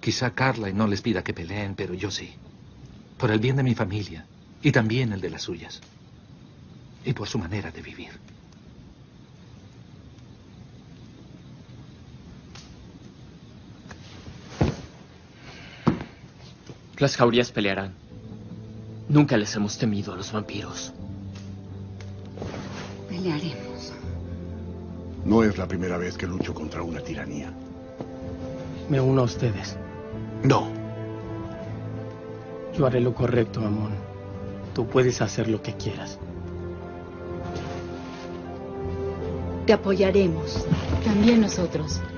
Quizá Carla no les pida que peleen, pero yo sí. Por el bien de mi familia y también el de las suyas. Y por su manera de vivir. Las jaurías pelearán. Nunca les hemos temido a los vampiros. Pelearemos. No es la primera vez que lucho contra una tiranía. Me uno a ustedes. No. Yo haré lo correcto, Amon. Tú puedes hacer lo que quieras. Te apoyaremos. También nosotros.